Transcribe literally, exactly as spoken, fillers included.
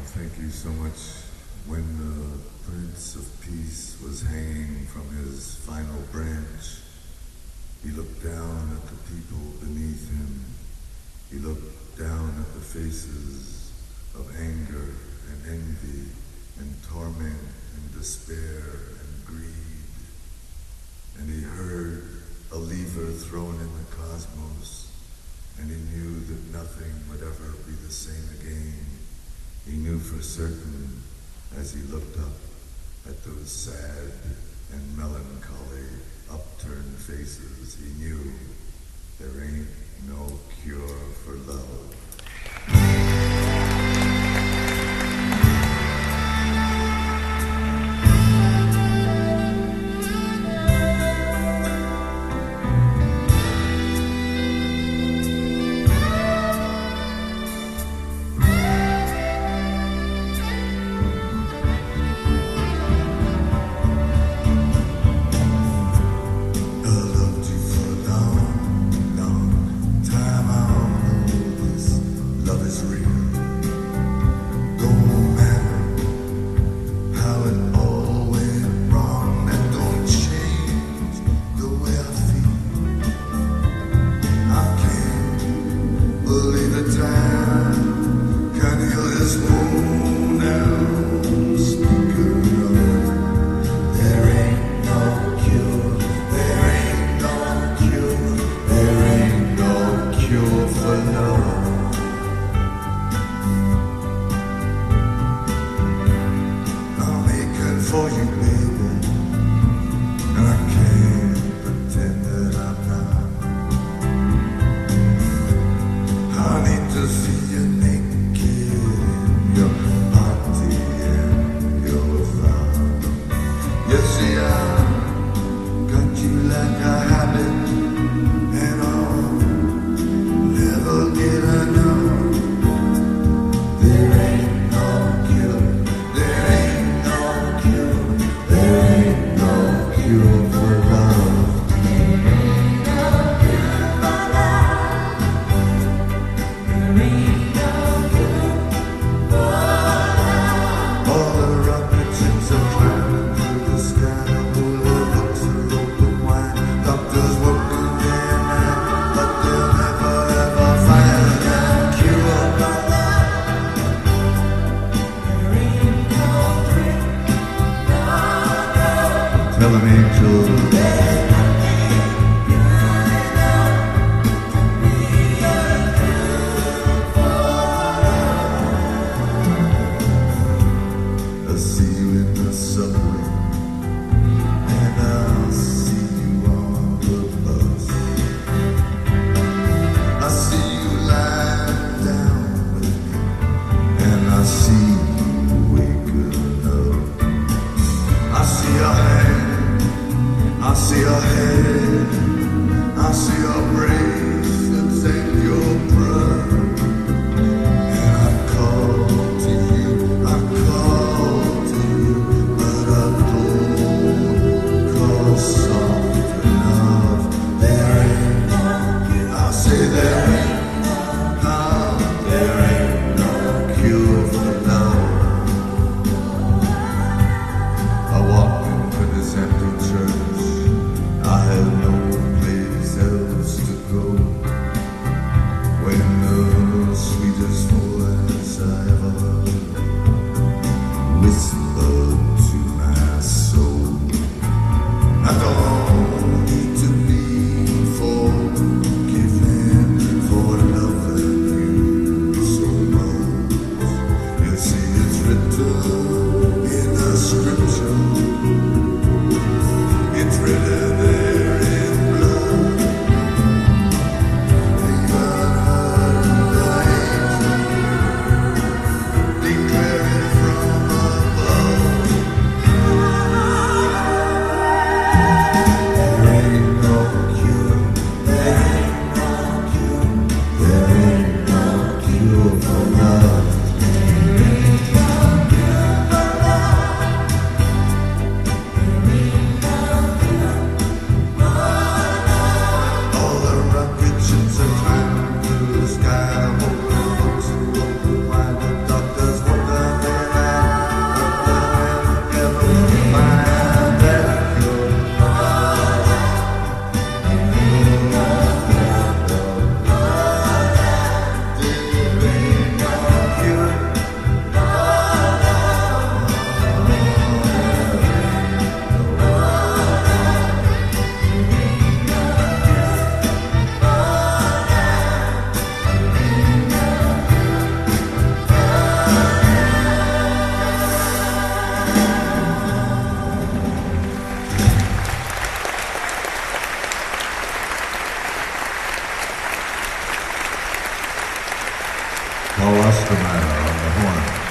Thank you so much. When the Prince of Peace was hanging from his final branch, he looked down at the people beneath him. He looked down at the faces of anger and envy and torment and despair and greed. And he heard a lever thrown in the cosmos, and he knew that nothing would ever be the same again. He knew for certain as he looked up at those sad and melancholy upturned faces, he knew there ain't no cure for love. Paul Ostermeyer on the horn.